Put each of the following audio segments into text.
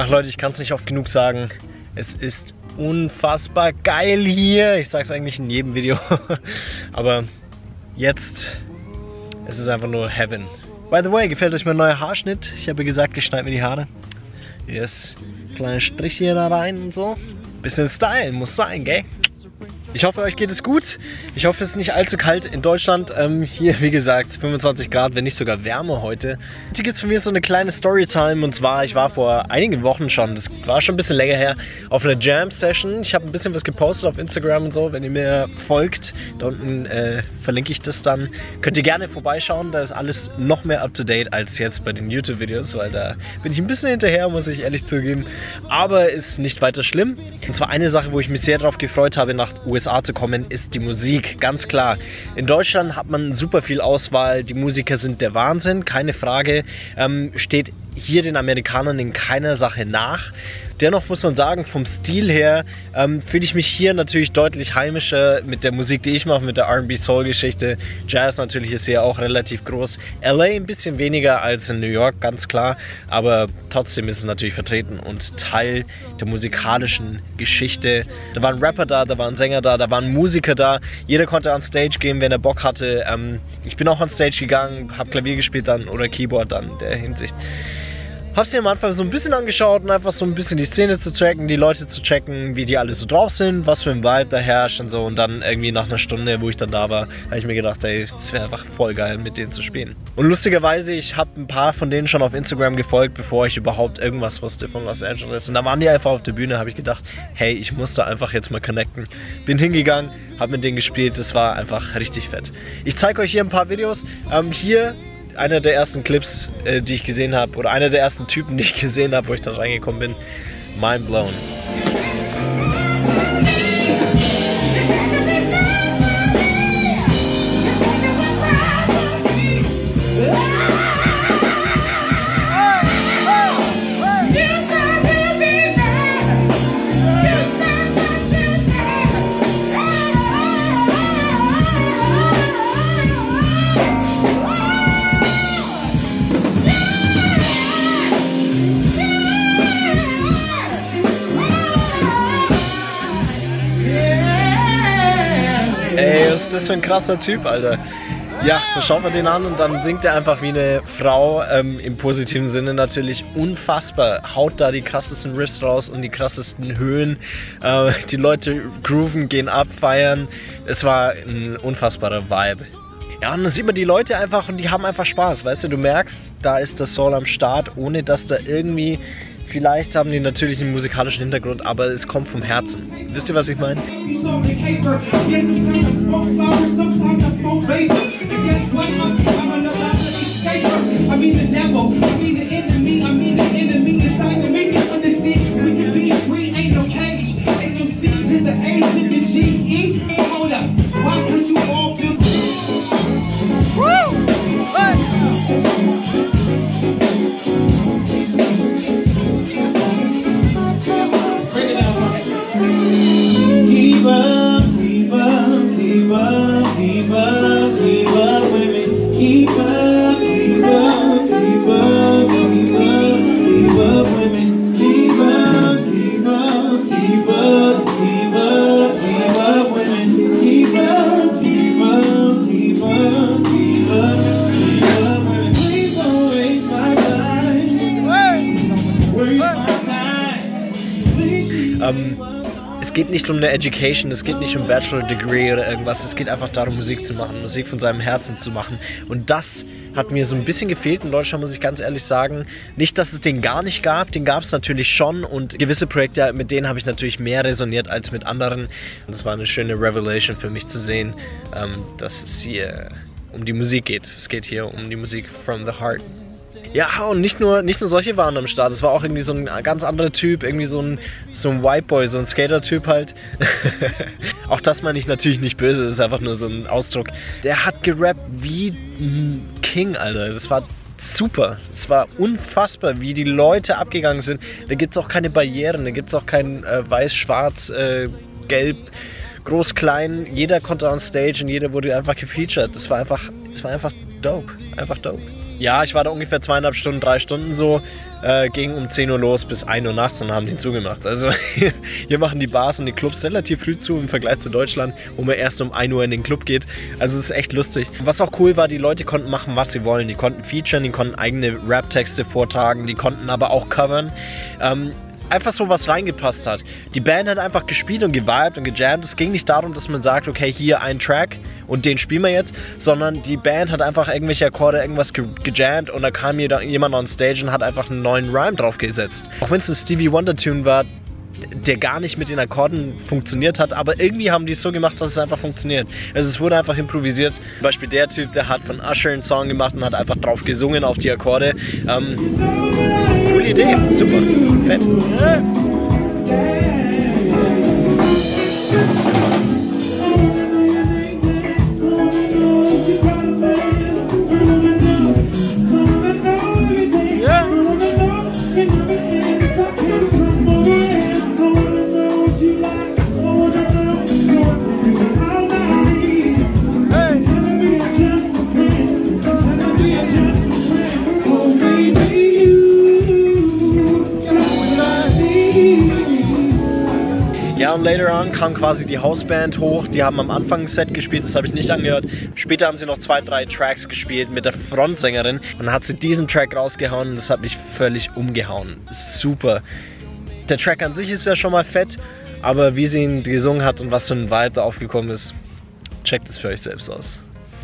Ach Leute, ich kann es nicht oft genug sagen. Es ist unfassbar geil hier. Ich sage es eigentlich in jedem Video. Aber jetzt, es ist einfach nur Heaven. By the way, gefällt euch mein neuer Haarschnitt? Ich habe gesagt, ich schneide mir die Haare. Yes, kleine Striche da rein und so. Bisschen Style, muss sein, gell? Ich hoffe, euch geht es gut. Ich hoffe, es ist nicht allzu kalt in Deutschland. Hier, wie gesagt, 25 Grad, wenn nicht sogar wärmer heute. Hier gibt es von mir so eine kleine Storytime. Und zwar, ich war vor einigen Wochen schon, das war schon ein bisschen länger her, auf einer Jam-Session. Ich habe ein bisschen was gepostet auf Instagram und so. Wenn ihr mir folgt, da unten verlinke ich das dann. Könnt ihr gerne vorbeischauen. Da ist alles noch mehr up-to-date als jetzt bei den YouTube-Videos, weil da bin ich ein bisschen hinterher, muss ich ehrlich zugeben. Aber ist nicht weiter schlimm. Und zwar eine Sache, wo ich mich sehr darauf gefreut habe, nach USA zu kommen, ist die Musik, ganz klar. In Deutschland hat man super viel Auswahl, die Musiker sind der Wahnsinn, keine Frage, steht hier den Amerikanern in keiner Sache nach. Dennoch muss man sagen, vom Stil her fühle ich mich hier natürlich deutlich heimischer mit der Musik, die ich mache, mit der R&B-Soul-Geschichte. Jazz natürlich ist hier auch relativ groß. LA ein bisschen weniger als in New York, ganz klar, aber trotzdem ist es natürlich vertreten und Teil der musikalischen Geschichte. Da waren Rapper da, da waren Sänger da, da waren Musiker da. Jeder konnte on Stage gehen, wenn er Bock hatte. Ich bin auch on Stage gegangen, habe Klavier gespielt dann oder Keyboard dann in der Hinsicht. Hab's mir am Anfang so ein bisschen angeschaut und einfach so ein bisschen die Szene zu checken, die Leute zu checken, wie die alle so drauf sind, was für ein Vibe da herrscht und so. Und dann irgendwie nach einer Stunde, wo ich dann da war, habe ich mir gedacht, ey, es wäre einfach voll geil, mit denen zu spielen. Und lustigerweise, ich habe ein paar von denen schon auf Instagram gefolgt, bevor ich überhaupt irgendwas wusste von Los Angeles. Und da waren die einfach auf der Bühne, habe ich gedacht, hey, ich muss da einfach jetzt mal connecten. Bin hingegangen, habe mit denen gespielt, das war einfach richtig fett. Ich zeige euch hier ein paar Videos. Hier einer der ersten Clips, die ich gesehen habe, oder einer der ersten Typen, die ich gesehen habe, wo ich da reingekommen bin. Mind blown. Ey, was ist das für ein krasser Typ, Alter. Ja, so schaut man den an und dann singt er einfach wie eine Frau, im positiven Sinne natürlich, unfassbar. Haut da die krassesten Riffs raus und die krassesten Höhen. Die Leute grooven, gehen ab, feiern. Es war ein unfassbarer Vibe. Ja, und dann sieht man die Leute einfach und die haben einfach Spaß, weißt du, du merkst, da ist das Soul am Start, ohne dass da irgendwie, vielleicht haben die natürlich einen musikalischen Hintergrund, aber es kommt vom Herzen. Wisst ihr, was ich meine? Es geht nicht um eine Education, es geht nicht um Bachelor Degree oder irgendwas, es geht einfach darum, Musik zu machen, Musik von seinem Herzen zu machen. Und das hat mir so ein bisschen gefehlt in Deutschland, muss ich ganz ehrlich sagen. Nicht, dass es den gar nicht gab, den gab es natürlich schon und gewisse Projekte, mit denen habe ich natürlich mehr resoniert als mit anderen. Und es war eine schöne Revelation für mich zu sehen, dass es hier um die Musik geht. Es geht hier um die Musik from the heart. Ja, und nicht nur solche waren am Start, es war auch irgendwie so ein ganz anderer Typ, irgendwie so ein White Boy, so ein Skater-Typ halt. Auch das meine ich natürlich nicht böse, das ist einfach nur so ein Ausdruck. Der hat gerappt wie ein King, Alter, das war super, das war unfassbar, wie die Leute abgegangen sind. Da gibt es auch keine Barrieren, da gibt es auch kein weiß, schwarz, gelb, groß, klein, jeder konnte on Stage und jeder wurde einfach gefeatured. Das war einfach dope, einfach dope. Ja, ich war da ungefähr 2,5 Stunden, 3 Stunden so. Ging um 10 Uhr los bis 1 Uhr nachts und haben den zugemacht. Also hier machen die Bars und die Clubs relativ früh zu im Vergleich zu Deutschland, wo man erst um 1 Uhr in den Club geht. Also es ist echt lustig. Was auch cool war, die Leute konnten machen, was sie wollen. Die konnten featuren, die konnten eigene Rap-Texte vortragen, die konnten aber auch covern. Einfach so, was reingepasst hat. Die Band hat einfach gespielt und gewiped und gejammt. Es ging nicht darum, dass man sagt, okay, hier ein Track und den spielen wir jetzt, sondern die Band hat einfach irgendwelche Akkorde, irgendwas gejammt und da kam jemand on Stage und hat einfach einen neuen Rhyme draufgesetzt. Auch wenn es ein Stevie Wonder Tune war, der gar nicht mit den Akkorden funktioniert hat, aber irgendwie haben die es so gemacht, dass es einfach funktioniert. Also es wurde einfach improvisiert. Zum Beispiel der Typ, der hat von Usher einen Song gemacht und hat einfach drauf gesungen auf die Akkorde. Coole Idee, super, fett. Ja, und later on kam quasi die Hausband hoch, die haben am Anfang ein Set gespielt, das habe ich nicht angehört. Später haben sie noch 2, 3 Tracks gespielt mit der Frontsängerin und dann hat sie diesen Track rausgehauen und das hat mich völlig umgehauen. Super. Der Track an sich ist ja schon mal fett, aber wie sie ihn gesungen hat und was für ein Vibe da aufgekommen ist, checkt es für euch selbst aus.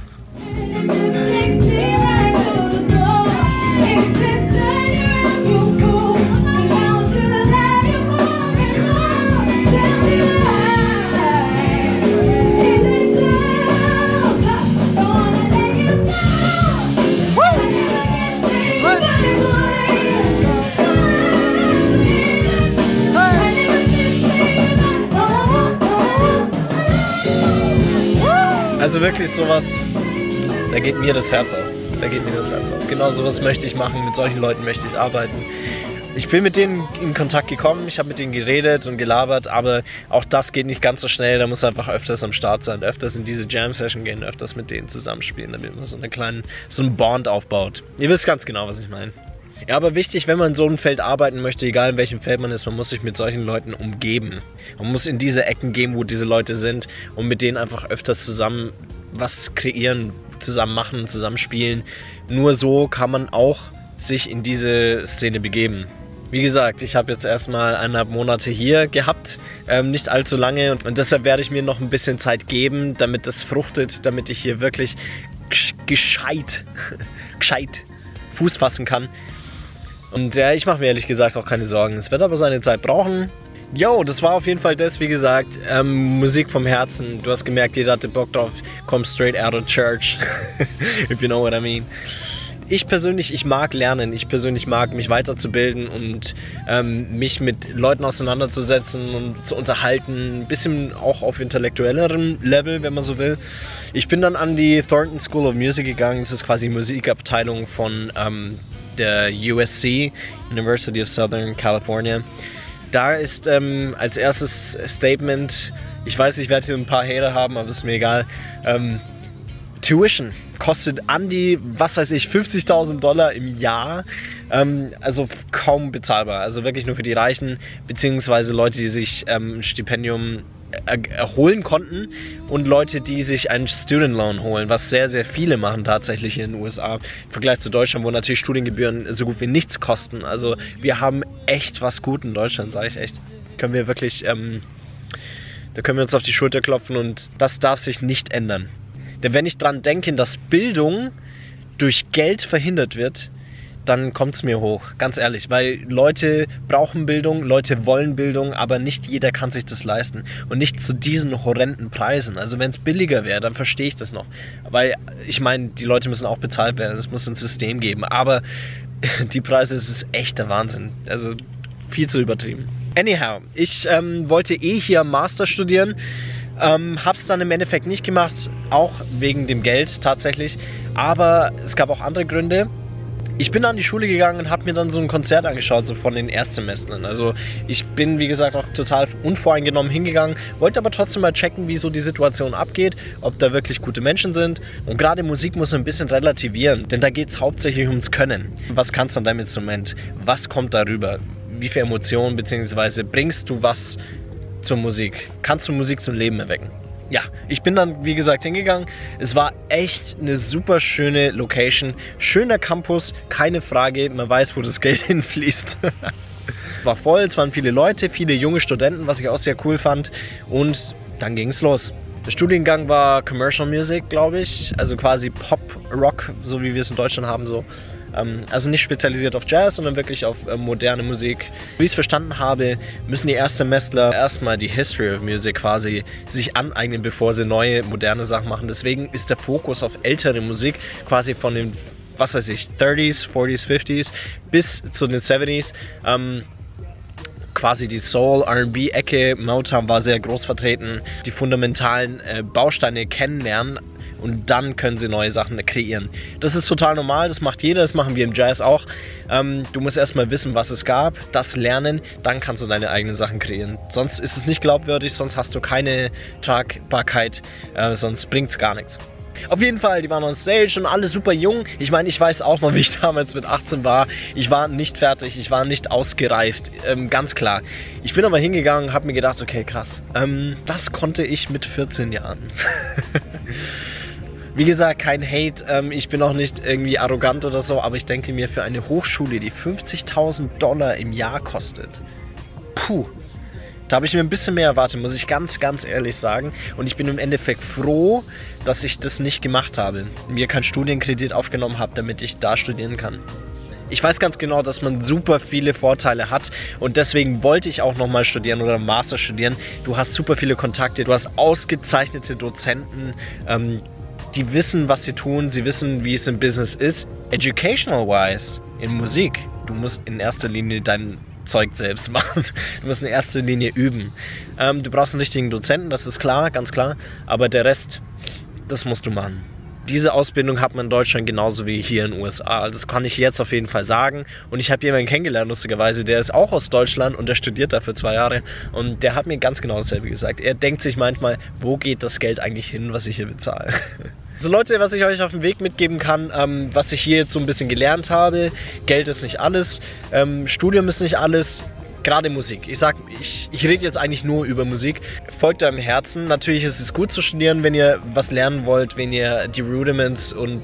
Also wirklich sowas, da geht mir das Herz auf. Da geht mir das Herz auf. Genau sowas möchte ich machen, mit solchen Leuten möchte ich arbeiten. Ich bin mit denen in Kontakt gekommen, ich habe mit denen geredet und gelabert, aber auch das geht nicht ganz so schnell, da muss einfach öfters am Start sein, öfters in diese Jam-Session gehen, öfters mit denen zusammenspielen, damit man so einen Bond aufbaut. Ihr wisst ganz genau, was ich meine. Ja, aber wichtig, wenn man in so einem Feld arbeiten möchte, egal in welchem Feld man ist, man muss sich mit solchen Leuten umgeben. Man muss in diese Ecken gehen, wo diese Leute sind und mit denen einfach öfters zusammen was kreieren, zusammen machen, zusammen spielen. Nur so kann man auch sich in diese Szene begeben. Wie gesagt, ich habe jetzt erstmal 1,5 Monate hier gehabt, nicht allzu lange und deshalb werde ich mir noch ein bisschen Zeit geben, damit das fruchtet, damit ich hier wirklich gescheit Fuß fassen kann. Und ja, ich mache mir ehrlich gesagt auch keine Sorgen. Es wird aber seine Zeit brauchen. Yo, das war auf jeden Fall das, wie gesagt, Musik vom Herzen. Du hast gemerkt, jeder hatte Bock drauf. Come straight out of church, if you know what I mean. Ich persönlich, ich mag lernen. Ich persönlich mag mich weiterzubilden und mich mit Leuten auseinanderzusetzen und zu unterhalten. Ein bisschen auch auf intellektuellerem Level, wenn man so will. Ich bin dann an die Thornton School of Music gegangen. Das ist quasi die Musikabteilung von der USC, University of Southern California. Da ist als erstes Statement, ich weiß, ich werde hier ein paar Hater haben, aber ist mir egal, Tuition kostet an die, was weiß ich, $50.000 im Jahr, also kaum bezahlbar, also wirklich nur für die Reichen, beziehungsweise Leute, die sich ein Stipendium erholen konnten und Leute, die sich einen Student Loan holen, was sehr, sehr viele machen tatsächlich hier in den USA, im Vergleich zu Deutschland, wo natürlich Studiengebühren so gut wie nichts kosten. Also wir haben echt was gut in Deutschland, sage ich echt. Können wir wirklich, da können wir uns auf die Schulter klopfen und das darf sich nicht ändern. Denn wenn ich dran denke, dass Bildung durch Geld verhindert wird, dann kommt es mir hoch, ganz ehrlich, weil Leute brauchen Bildung, Leute wollen Bildung, aber nicht jeder kann sich das leisten und nicht zu diesen horrenden Preisen. Also wenn es billiger wäre, dann verstehe ich das noch, weil ich meine, die Leute müssen auch bezahlt werden, es muss ein System geben, aber die Preise, das ist echt der Wahnsinn, also viel zu übertrieben. Anyhow, ich wollte hier Master studieren, hab's dann im Endeffekt nicht gemacht, auch wegen dem Geld tatsächlich, aber es gab auch andere Gründe. Ich bin an die Schule gegangen und habe mir dann so ein Konzert angeschaut, so von den Erstsemestern. Also ich bin, wie gesagt, auch total unvoreingenommen hingegangen, wollte aber trotzdem mal checken, wie so die Situation abgeht, ob da wirklich gute Menschen sind. Und gerade Musik muss ein bisschen relativieren, denn da geht es hauptsächlich ums Können. Was kannst du an deinem Instrument? Was kommt darüber? Wie viel Emotionen, beziehungsweise bringst du was zur Musik? Kannst du Musik zum Leben erwecken? Ja, ich bin dann, wie gesagt, hingegangen. Es war echt eine super schöne Location. Schöner Campus, keine Frage. Man weiß, wo das Geld hinfließt. War voll, es waren viele Leute, viele junge Studenten, was ich auch sehr cool fand. Und dann ging es los. Der Studiengang war Commercial Music, glaube ich. Also quasi Pop-Rock, so wie wir es in Deutschland haben, so. Also nicht spezialisiert auf Jazz, sondern wirklich auf moderne Musik. Wie ich es verstanden habe, müssen die Erstsemestler erstmal die History of Music quasi sich aneignen, bevor sie neue, moderne Sachen machen. Deswegen ist der Fokus auf ältere Musik quasi von den, was weiß ich, 30s, 40s, 50s bis zu den 70s. Quasi die Soul, R&B-Ecke, Motown war sehr groß vertreten. Die fundamentalen Bausteine kennenlernen. Und dann können sie neue Sachen kreieren. Das ist total normal, das macht jeder, das machen wir im Jazz auch. Du musst erstmal wissen, was es gab, das lernen, dann kannst du deine eigenen Sachen kreieren. Sonst ist es nicht glaubwürdig, sonst hast du keine Tragbarkeit, sonst bringt es gar nichts. Auf jeden Fall, die waren on stage und alle super jung. Ich meine, ich weiß auch noch, wie ich damals mit 18 war. Ich war nicht fertig, ich war nicht ausgereift, ganz klar. Ich bin aber hingegangen und habe mir gedacht, okay, krass, das konnte ich mit 14 Jahren. Wie gesagt, kein Hate, ich bin auch nicht irgendwie arrogant oder so, aber ich denke mir, für eine Hochschule, die $50.000 im Jahr kostet, puh, da habe ich mir ein bisschen mehr erwartet, muss ich ganz, ganz ehrlich sagen. Und ich bin im Endeffekt froh, dass ich das nicht gemacht habe, mir keinen Studienkredit aufgenommen habe, damit ich da studieren kann. Ich weiß ganz genau, dass man super viele Vorteile hat und deswegen wollte ich auch nochmal studieren oder Master studieren. Du hast super viele Kontakte, du hast ausgezeichnete Dozenten, die wissen, was sie tun, sie wissen, wie es im Business ist. Educational-wise, in Musik, du musst in erster Linie dein Zeug selbst machen. Du musst in erster Linie üben. Du brauchst einen richtigen Dozenten, das ist klar, ganz klar, aber der Rest, das musst du machen. Diese Ausbildung hat man in Deutschland genauso wie hier in den USA. Das kann ich jetzt auf jeden Fall sagen. Und ich habe jemanden kennengelernt, lustigerweise, der ist auch aus Deutschland und der studiert da für 2 Jahre. Und der hat mir ganz genau dasselbe gesagt. Er denkt sich manchmal, wo geht das Geld eigentlich hin, was ich hier bezahle? Also Leute, was ich euch auf den Weg mitgeben kann, was ich hier jetzt so ein bisschen gelernt habe, Geld ist nicht alles, Studium ist nicht alles, gerade Musik. Ich rede jetzt eigentlich nur über Musik. Folgt eurem Herzen. Natürlich ist es gut zu studieren, wenn ihr was lernen wollt, wenn ihr die Rudiments und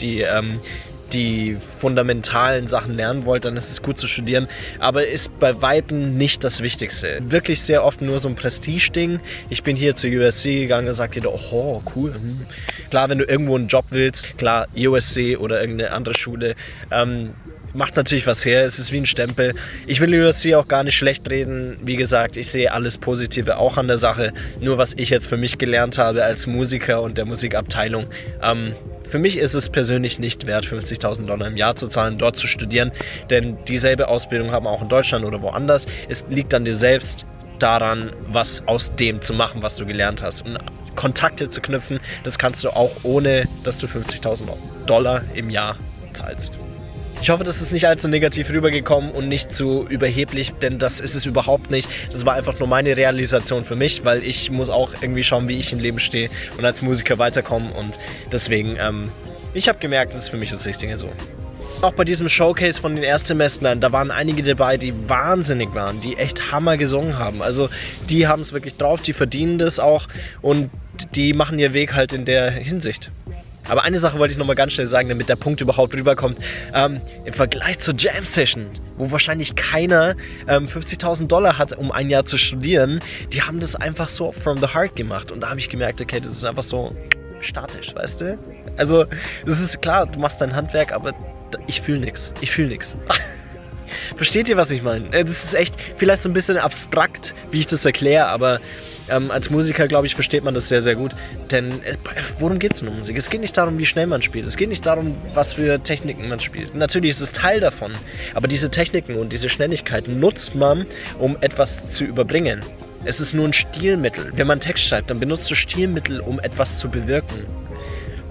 die fundamentalen Sachen lernen wollt, dann ist es gut zu studieren, aber ist bei Weitem nicht das Wichtigste. Wirklich sehr oft nur so ein Prestige-Ding. Ich bin hier zur USC gegangen und sagte, oh, cool. Klar, wenn du irgendwo einen Job willst, klar, USC oder irgendeine andere Schule, macht natürlich was her, es ist wie ein Stempel. Ich will USC auch gar nicht schlecht reden. Wie gesagt, ich sehe alles Positive auch an der Sache. Nur was ich jetzt für mich gelernt habe als Musiker und der Musikabteilung, für mich ist es persönlich nicht wert, $50.000 im Jahr zu zahlen, dort zu studieren, denn dieselbe Ausbildung haben wir auch in Deutschland oder woanders. Es liegt an dir selbst daran, was aus dem zu machen, was du gelernt hast. Und Kontakte zu knüpfen, das kannst du auch ohne, dass du $50.000 im Jahr zahlst. Ich hoffe, das ist nicht allzu negativ rübergekommen und nicht zu überheblich, denn das ist es überhaupt nicht. Das war einfach nur meine Realisation für mich, weil ich muss auch irgendwie schauen, wie ich im Leben stehe und als Musiker weiterkommen. Und deswegen, ich habe gemerkt, das ist für mich das Richtige so. Auch bei diesem Showcase von den Erstsemestern, da waren einige dabei, die wahnsinnig waren, die echt Hammer gesungen haben. Also die haben es wirklich drauf, die verdienen das auch und die machen ihr Weg halt in der Hinsicht. Aber eine Sache wollte ich nochmal ganz schnell sagen, damit der Punkt überhaupt rüberkommt. Im Vergleich zur Jam Session, wo wahrscheinlich keiner $50.000 hat, um ein Jahr zu studieren, die haben das einfach so from the heart gemacht. Und da habe ich gemerkt, okay, das ist einfach so statisch, weißt du? Also, das ist klar, du machst dein Handwerk, aber ich fühle nichts. Ich fühle nichts. Versteht ihr, was ich meine? Das ist echt vielleicht so ein bisschen abstrakt, wie ich das erkläre, aber als Musiker, glaube ich, versteht man das sehr, sehr gut. Denn worum geht es in der Musik? Es geht nicht darum, wie schnell man spielt. Es geht nicht darum, was für Techniken man spielt. Natürlich ist es Teil davon. Aber diese Techniken und diese Schnelligkeit nutzt man, um etwas zu überbringen. Es ist nur ein Stilmittel. Wenn man Text schreibt, dann benutzt du Stilmittel, um etwas zu bewirken.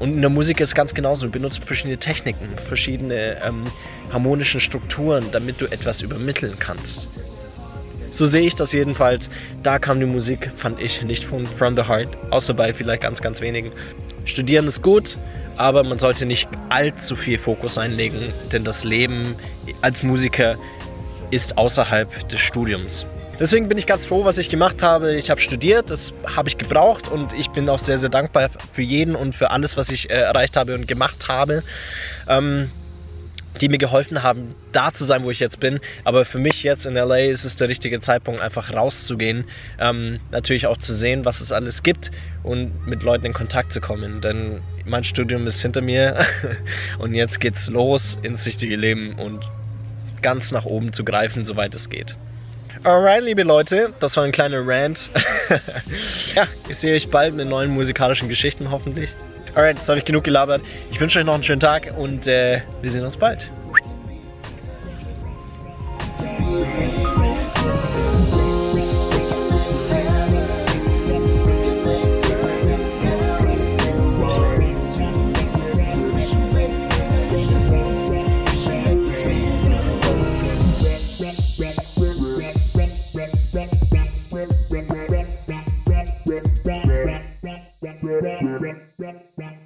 Und in der Musik ist es ganz genauso. Du benutzt verschiedene Techniken, verschiedene harmonische Strukturen, damit du etwas übermitteln kannst. So sehe ich das jedenfalls. Da kam die Musik, fand ich, nicht from the heart, außer bei vielleicht ganz, ganz wenigen. Studieren ist gut, aber man sollte nicht allzu viel Fokus einlegen, denn das Leben als Musiker ist außerhalb des Studiums. Deswegen bin ich ganz froh, was ich gemacht habe. Ich habe studiert, das habe ich gebraucht und ich bin auch sehr, sehr dankbar für jeden und für alles, was ich erreicht habe und gemacht habe, die mir geholfen haben, da zu sein, wo ich jetzt bin. Aber für mich jetzt in LA ist es der richtige Zeitpunkt, einfach rauszugehen, natürlich auch zu sehen, was es alles gibt und mit Leuten in Kontakt zu kommen. Denn mein Studium ist hinter mir und jetzt geht's los ins richtige Leben und ganz nach oben zu greifen, soweit es geht. Alright, liebe Leute, das war ein kleiner Rant. Ja, ich sehe euch bald mit neuen musikalischen Geschichten hoffentlich. Alright, jetzt habe ich genug gelabert. Ich wünsche euch noch einen schönen Tag und wir sehen uns bald. Rap.